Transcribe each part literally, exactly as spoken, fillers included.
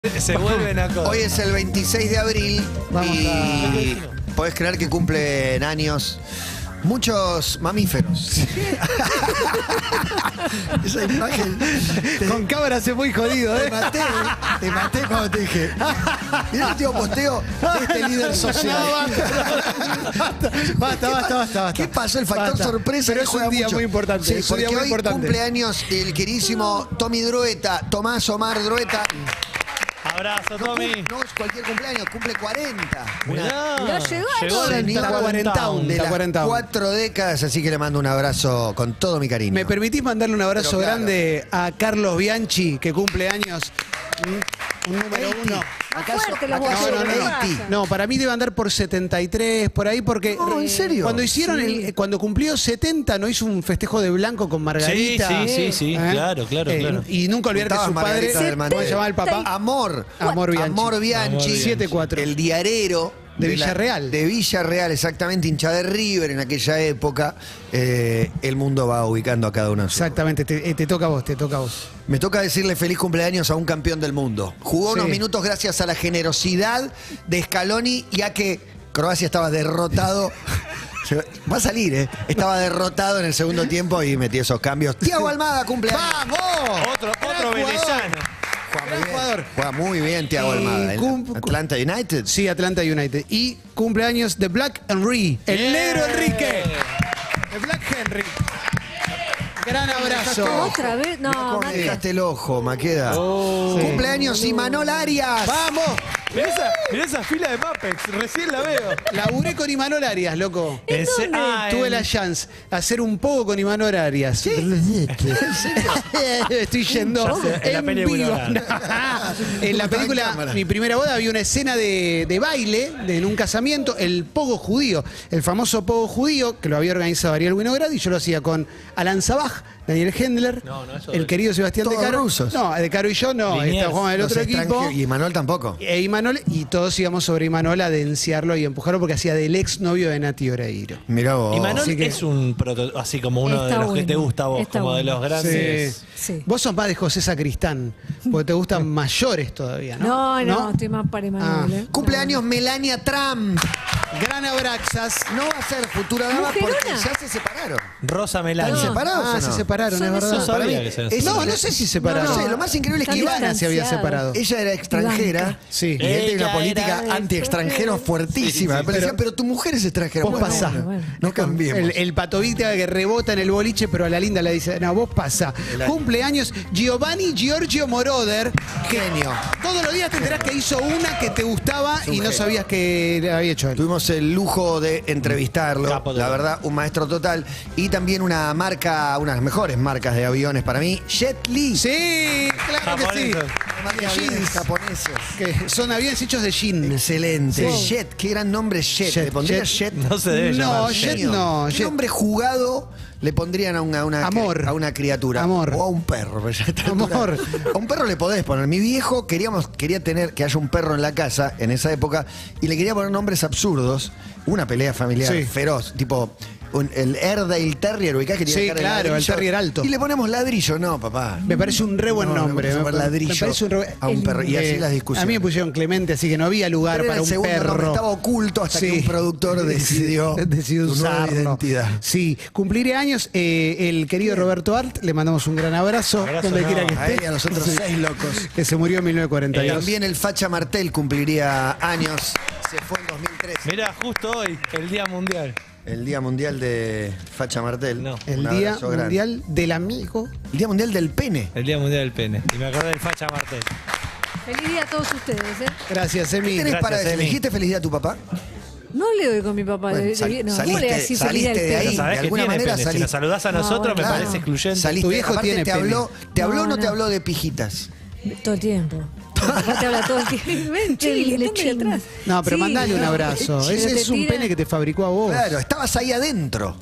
Se vuelven a cosas. Hoy es el veintiséis de abril Vamos y podés creer que cumplen años muchos mamíferos. Esa imagen. Te, Con cámara hace muy jodido, te ¿eh? maté, te maté cuando te dije. Mirá el último posteo de este líder social. Basta, basta, basta, basta. ¿Qué pasó? El factor Basta. sorpresa. Pero es juega un día mucho. muy importante. Sí, es un día porque muy hoy importante. cumpleaños el queridísimo Tommy Drueta, Tomás Omar Drueta. Abrazo, Tommy. No es cualquier cumpleaños, cumple cuarenta. Mirá, Ya llegó llegó eso. el Está cuarentaún. De Está las cuarentaún. cuatro décadas, así que le mando un abrazo con todo mi cariño. ¿Me permitís mandarle un abrazo Pero claro. grande a Carlos Bianchi, que cumple años? Un, un número ochenta. uno. Más ¿Acaso- fuerte los acaso No, no, boceros, no. ¿qué ochenta? pasa? No, para mí debe andar por setenta y tres, por ahí, porque No, ¿en serio? cuando hicieron Sí. el, cuando cumplió setenta, ¿no hizo un festejo de blanco con Sí, Margarita? sí, sí, sí, ¿Eh? claro, claro, Eh, claro. Y nunca olvidar que Juntabas su padre, Margarita del ¿cómo Mantel. se llamaba el papá? Amor. Amor Bianchi. Amor Bianchi. siete cuatro. El diarero. De la- Villarreal. de Villarreal, exactamente, hincha de River en aquella época. Eh, el mundo va ubicando a cada uno. de sus- Exactamente, te, eh, te toca a vos, te toca a vos. Me toca decirle feliz cumpleaños a un campeón del mundo. Jugó Sí. unos minutos gracias a la generosidad de Scaloni, ya que Croacia estaba derrotado. Se- Va a salir, ¿eh? Estaba derrotado en el segundo tiempo y metió esos cambios. Tiago Almada cumpleaños. ¡Vamos! Otro, Gran otro jugador. venezano. Juega muy Gran bien. jugador. Juega muy bien Tiago Y Almada. cum- Atlanta United. Sí, Atlanta United. Y cumpleaños de Black Henry, el Bien. negro Enrique. El Black Henry. Gran abrazo. Otra vez, no, ¿Cómo me Mate. dejaste el ojo, Maqueda? Oh. Cumpleaños Imanol Arias. ¡Vamos! Mirá esa, mirá esa fila de Muppets, recién la veo. Laburé con Imanol Arias, loco. ¿En se- dónde? ah, Tuve en- la chance de hacer un poco con Imanol Arias. Estoy yendo Ya sé, en la en peli de vivo. Winona. En la película cámara. Mi primera boda había una escena de, de baile de, en un casamiento, el pogo judío, el famoso pogo judío que lo había organizado Ariel Winograd y yo lo hacía con Alan Sabaj, Daniel Hendler, No, no, eso el es- querido Sebastián Todos De Caro. rusos. No, De Caro y yo no, Liniers. está Juan del Los otro equipo. extranjeros. Y Imanol tampoco. E Imanol, y todos íbamos sobre Imanol a denunciarlo y empujarlo porque hacía del ex novio de Nati Oreiro. Mirá vos. Y Manol Así que- es un proto, así como uno de Está los que te bueno, gusta a vos, está como de bueno. los grandes. Sí. Vos sos más de José Sacristán, porque te gustan mayores todavía, ¿no? No, no, estoy más para Emanuel. Ah. ¿eh? Cumpleaños Melania Trump. Gran abraxas. No va a ser futura dama Mujerona. porque ya se separaron. Rosa Melania. ¿Están separados Ah, o se no? separaron, Son es verdad. esos- No sabía Para mí, que se- es- No, no sé si separaron. No sé, lo más increíble es que Están Ivana se había distanciados. separado. Ella era extranjera. Blanca. Sí. Y él tenía una Ella política era anti-extranjero extranjera. fuertísima. Sí, sí, pero, decía, pero- pero tu mujer es extranjera. Vos Bueno, pasá. bueno, Bueno. No cambiemos. El, el patovita que rebota en el boliche, pero a la linda le dice, no, vos pasa. El año. Cumpleaños Giovanni Giorgio Moroder. Que Genio. todos los días te enterás que hizo una que te gustaba Es un y no genio. sabías que le había hecho él. Tuvimos el lujo de entrevistarlo, Capo la total. verdad, un maestro total. Y también una marca, una de las mejores marcas de aviones para mí, Jet Li. Sí, claro que sí. Japoneses. Marca de aviones Jeans. japoneses. Que son aviones hechos de jean. Excelente. Sí. Jet, qué gran nombre Jet. Jet, ¿Le pondría Jet. Jet? No se debe No, llamar. Jet genio. no. ¿Qué Jet- nombre jugado le pondrían a una, a una, Amor. a una criatura? Amor. O a un perro. pero ya a esta Amor. altura- A un perro le podés poner. Mi viejo queríamos, quería tener que haya un perro en la casa en esa época y le quería poner nombres absurdos. Una pelea familiar Sí. feroz, tipo un- el Airedale Terrier, ubicás que tiene Sí, cara de claro, el ladrillo. terrier alto. Y le ponemos ladrillo, no, papá. Me parece un re buen No, le nombre. vamos a Me, poner ladrillo me parece un re- a un perro. Y así Eh, las discusiones. A mí me pusieron Clemente, así que no había lugar Pero era para el un segundo perro. nombre, estaba oculto hasta que un productor decidió decidió su nueva usarlo. identidad. Sí, cumpliré años eh, el querido Roberto Art, le mandamos un gran abrazo, Abrazo, donde no, quiera que A esté. él y a los otros Sí. seis locos. Que se murió en mil novecientos cuarenta y dos. También el Facha Martel cumpliría años. Se fue en dos mil tres. Mirá, justo hoy, el Día Mundial. El Día Mundial de Facha Martel. No. Un El Día abrazo grande. Mundial del Amigo. El Día Mundial del Pene. El Día Mundial del Pene. Y me acordé del Facha Martel. Feliz día a todos ustedes, ¿eh? Gracias, ¿Qué Emi. tenés Gracias, para decir? Emi. ¿Le dijiste feliz día a tu papá? No le doy con mi papá. Bueno, de- sal- de- no, saliste- ¿cómo le decís feliz saliste al de pelo? ahí. Pero sabés de que alguna tiene manera pene. Si salí- nos saludás a No, nosotros me bueno. parece Claro. excluyente. Saliste. Tu viejo Aparte, tiene te pene. habló, ¿te habló o No, no te no. habló de pijitas? Todo el tiempo. Mi papá te habla todo el tiempo. Ven, Chile, Le están de atrás. No, pero Sí, mandale un no. abrazo. Pero Ese te es un tira- pene que te fabricó a vos. Claro, estabas ahí adentro.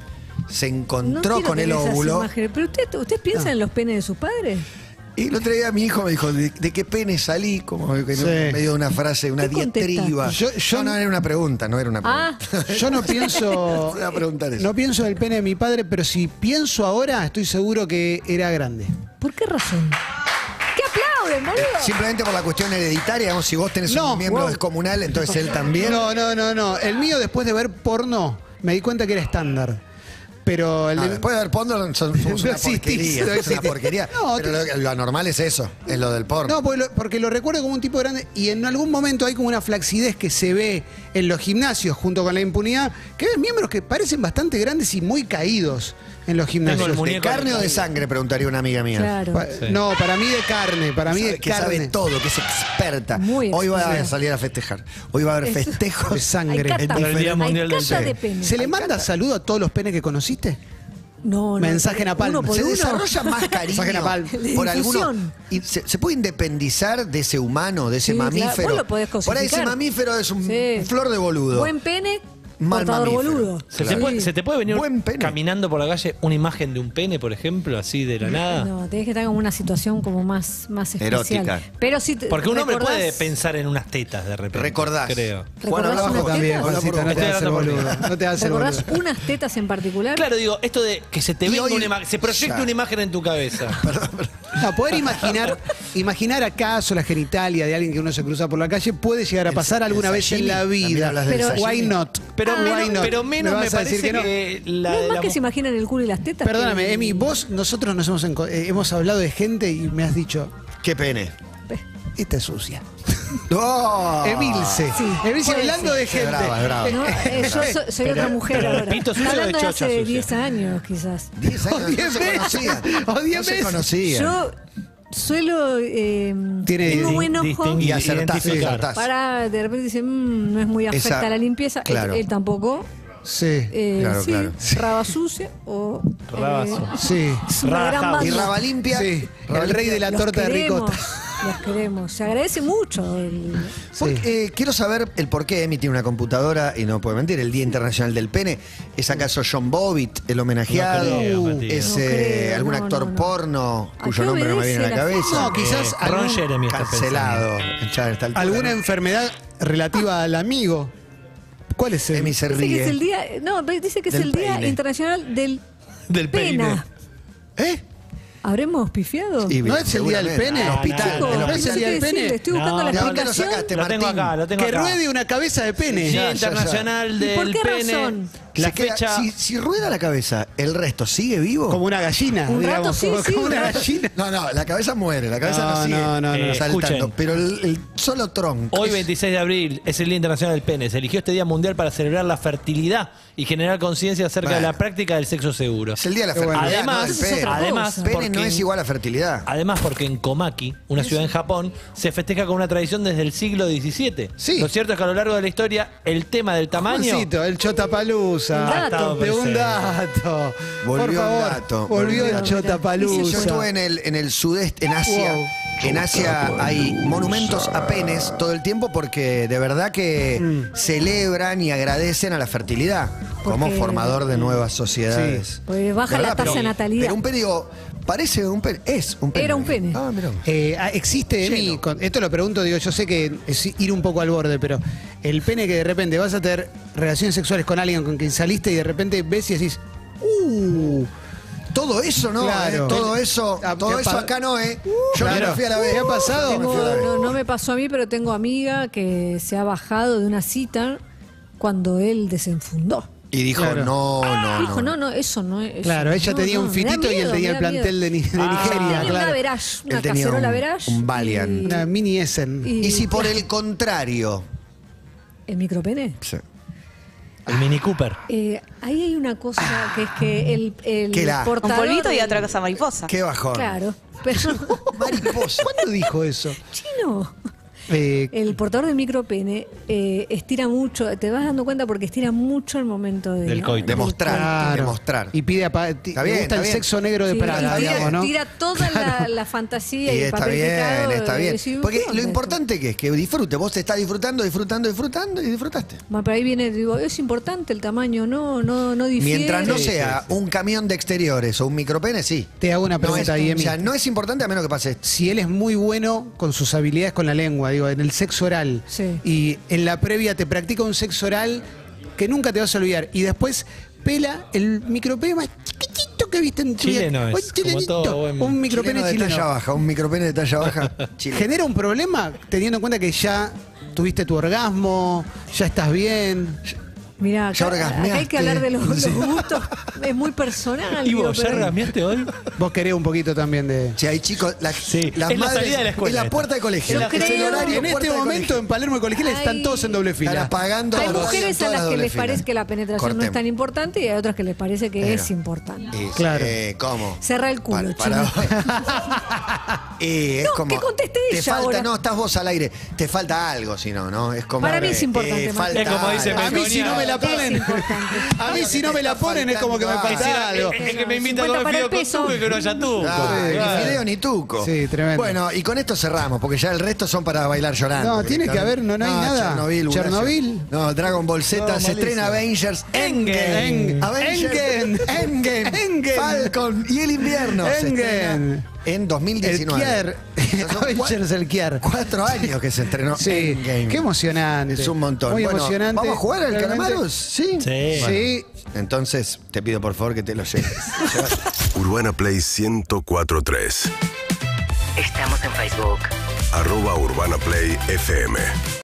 Se No encontró quiero con el tener esas óvulo. imágenes. Pero usted, ¿usted piensa en los penes de sus padres? Y el otro día mi hijo me dijo, ¿de, de qué pene salí? Como que Sí. me dio una frase, una ¿Qué diatriba. contestaste? Yo- yo- no, no, era una pregunta, no era una Ah, pregunta. Yo no pienso. Voy a preguntar eso. No pienso del pene de mi padre, pero si pienso ahora, estoy seguro que era grande. ¿por qué razón? ¿Qué aplaude? joden, boludo. Simplemente por la cuestión hereditaria, digamos, si vos tenés No, un miembro wow. descomunal, entonces él también. No, no, no, no. El mío, después de ver porno, me di cuenta que era estándar. Pero el No, de- después de ver porno son- somos No una existís, porquería. no Es una existís. porquería. No, pero te- lo, lo anormal es eso, es lo del porno. No, porque lo, porque lo recuerdo como un tipo grande y en algún momento hay como una flacidez que se ve en los gimnasios junto con la impunidad, que ven miembros que parecen bastante grandes y muy caídos en los gimnasios. el ¿De muñeco carne de- o de sangre? Preguntaría una amiga mía. Claro. Pa- Sí. No, para mí de carne, para mí Sabe- de que carne. sabe todo, que es experta. Muy Hoy va a experta. salir a festejar. Hoy va a haber Es- festejos de sangre. Hay cata, en el Día hay Mundial del cata Pene. de pene. ¿Se le manda saludo a todos los penes que conociste? No, no. Mensaje napalm. Uno por Se uno. desarrolla más cariño Mensaje napalm. De por alguno. difusión. Y se, se puede independizar de ese humano, de ese Sí, claro. mamífero. Vos lo podés por ahí ese cosificar. mamífero es un Sí. flor de boludo. Buen pene, Mal portador mamífero. boludo. ¿Se, te Claro. puede, ¿Se te puede venir Buen pene. caminando por la calle una imagen de un pene, por ejemplo, así de la nada? No, tenés que estar como una situación como más, más especial. Erótica. Pero si te Porque un hombre recordás- puede pensar en unas tetas de repente. Recordás. Creo. Juan, habla ¿Recordás bajo. una También, tetas? Habla por Juancito, vos. no te Estoy hagas el hablando por boludo. No te hagas el ¿Recordás boludo. unas tetas en particular? Claro, digo, esto de que se te Y venga hoy- una imagen, se proyecte Ya. una imagen en tu cabeza. No, poder imaginar, imaginar acaso la genitalia de alguien que uno se cruza por la calle puede llegar a El- pasar alguna el vez en sashimi. la También vida. hablas del Pero sashimi. why not? Pero, Ah, Why menos, not? pero menos me, vas a decir parece que no? que, la no de es más la que mu- se imaginan el culo y las tetas. Perdóname, que- Emi, vos, nosotros nos hemos, enco- eh, hemos hablado de gente y me has dicho, Qué pene. esta es sucia. ¡Oh! Emilce. Sí, Emilce puede hablando ser. de Es gente. brava, es brava. No, eh, yo so- soy Pero- otra mujer pero ahora. repito, Está sucia o de hablando de chocha hace sucia. diez años, quizás. diez años, O no diez se veces. conocían. O diez No se veces. conocían. Yo suelo. Eh, Tiene tengo distin- buen ojo distinguir. Y acertás, identificar. acertás. para. De repente dicen, "Mm, no es muy afecta Esa- a la limpieza. claro. Él, él tampoco. Sí, Eh, Claro, sí, claro. raba sucia o. Raba eh, sucia. sí. es una Raba gran house. Y banda. Raba Limpia. Sí, Raba el rey Limpia. de la Los torta de queremos, ricota. Los queremos. Se agradece mucho. El, Por- Sí. eh, quiero saber el por qué Emi tiene una computadora y no puede mentir. El Día Internacional del Pene. ¿Es acaso John Bobbitt, el homenajeado? No creo, Matías. ¿Es No eh, creo, algún no, actor no, no. porno ¿A cuyo qué nombre no me viene a la obedece la cabeza? No, quizás Eh, Ron algún- Jeremy está Cancelado. Ya a esta altura, alguna ¿no? enfermedad relativa al amigo. ¿Cuál es el? Emi se dice que ríe. es el día. No, dice que es Del el Día peine. Internacional del Del peine. Pena. ¿Eh? ¿Habremos pifiado? Y ¿No es el día del seguramente. pene? El No, hospital. no, el no, ¿No es el hospital. día del Sí, pene? le estoy buscando No, la ¿De dónde lo explicación. sacaste, Lo tengo Martín? acá, lo tengo Que acá. ruede una cabeza de pene. Día Ya, ya, Internacional ¿Y del por qué Pene. razón? La Se queda- fecha. si, si rueda la cabeza, ¿el resto sigue vivo? Como una gallina. Un rato digamos, sí, como, sí, como un una rato. gallina. No, no, la cabeza muere, la cabeza no, No, sigue no, no, no. Eh, saltando. escuchen. Pero el, el solo tronco. Hoy, es- veintiséis de abril, es el Día Internacional del Pene. Se eligió este Día mundial para celebrar la fertilidad y generar conciencia acerca de Bueno. la práctica del sexo seguro. Es el día de la Qué bueno. fertilidad, Además, no del pene. otra además, cosa. Pene porque no es en- igual a fertilidad. Además, porque en Komaki, una ciudad en Japón, se festeja con una tradición desde el siglo diecisiete. Sí. Lo cierto es que a lo largo de la historia, el tema del tamaño. Juancito, el Chotapalusa. Un dato. estado De un presente. dato. Volvió Por un favor, dato. Volvió Volvió el un dato. Yo Chotapalusa. estuve en el, en el sudeste, en Asia. Wow. En Asia hay monumentos a penes todo el tiempo porque de verdad que Mm. celebran y agradecen a la fertilidad como Porque- formador de nuevas sociedades. Porque baja De la verdad, tasa pero- de natalidad. Pero un pene, digo, parece un pene. Es un pene. Era un pene. Ah, mirá. Eh, ah, existe, Emi, Lleno. con- esto lo pregunto, digo, yo sé que es ir un poco al borde, pero el pene que de repente vas a tener relaciones sexuales con alguien con quien saliste y de repente ves y decís, uh, Todo eso no, Claro. eh, todo eso, Ah, todo ¿qué eso pa- acá no, ¿eh? Yo claro. me fui a la vez. ¿Qué ha pasado? Tengo- Me fui a la vez. no, no me pasó a mí, pero tengo amiga que se ha bajado de una cita cuando él desenfundó. Y dijo, Claro. no, no, Dijo, no. no, no, eso no es. eso Claro, ella no, tenía no, un me da fitito y él miedo, tenía me el da plantel miedo. de, Ni- de Ah. Nigeria, Tenía una claro. Verage, una Él tenía cacerola un- Verage. un Valiant. Una mini Essen. Y- Y si por el contrario. ¿El micropene? Sí. El Mini Cooper. Eh, ahí hay una cosa que es que el, el ¿Qué la? Un portador polvito y del- otra cosa mariposa. Qué bajón. Claro, pero Mariposa. ¿Cuándo dijo eso? chino. Eh, El portador del micropene eh, estira mucho, te vas dando cuenta porque estira mucho el momento de, Del coito. Demostrar. claro. demostrar. Y pide a pa- ti- Está le bien, gusta está el bien. sexo negro de Sí, Praga, y tira, digamos, ¿no? tira toda la, la fantasía y, Y el está papel bien, picado, está y bien. decís, Porque ¿qué lo onda importante que es que disfrute. Vos te estás disfrutando, disfrutando, disfrutando y disfrutaste. esto? Bueno, pero ahí viene, digo, es importante el tamaño, no, no, no difiere. Mientras no Sí, sea un camión de exteriores o un micropene, sí. Te hago una No es, pregunta ahí, o Emi. sea, no es importante a menos que pase esto. Si él es muy bueno con sus habilidades con la lengua, digo, en el sexo oral, Sí. y en la previa te practica un sexo oral que nunca te vas a olvidar, y después pela el micropene más chiquitito ¿qué viste en tu vida? Chileno es, Un como chilenito, todo buen- un micropene Chileno de chileno. talla baja, un micropene de talla baja. chileno. ¿Genera un problema teniendo en cuenta que ya tuviste tu orgasmo, ya estás bien? Mirá, Ya acá, acá orgasmeaste. hay que hablar de los, los Sí. gustos. Es muy personal. ¿Y digo, vos ya pero- orgasmeaste hoy? Vos querés un poquito también de... Si hay chicos, la, Sí, las es la madres, salida de la escuela es la esta. puerta de colegio. Yo es el creo- horario En puerta este de momento colegio. en Palermo y colegiales están Ay. todos en doble Están fila. apagando Hay a los- mujeres a todas las que doble les fila. parece que la penetración no es Cortemos. tan importante y hay otras que les parece que Pero- es importante. Y, Claro. eh, ¿Cómo? Cerra el culo, Para- chino. Y es No, como, que conteste te ella falta, ahora. no, estás vos al aire. Te falta algo, si no, ¿no? Es como. Para mí es eh, importante, eh, Martín. falta Es como dice algo. A mí si no me la Es ponen... importante. A mí si no me la ponen es como que me Ah, falta sí, algo. Es que me invita a cincuenta comer para el fideo con peso. tuco y que no haya tuco. Ah, Claro. Ni fideo ni tuco. Sí, tremendo. Bueno, y con esto cerramos, porque ya el resto son para bailar llorando. No, tiene que haber, no, no hay nada. Chernobyl, Horacio. Chernobyl. No, Dragon Ball Z, No, se malísimo. estrena Avengers Endgame. Endgame. Avengers Endgame. Endgame. Endgame. Falcon y el invierno. Se estrena Endgame. en dos mil El diecinueve. Kier. Son cua- Avengers el Kier. Cuatro años que se estrenó Sí, Endgame. qué emocionante. Es un montón. Muy Bueno, emocionante. ¿vamos a jugar al Realmente. Calamaros? Sí. Sí. Sí. Entonces, te pido por favor que te lo lleves. Urbana Play ciento cuatro punto tres. Estamos en Facebook. Arroba Urbana Play F M.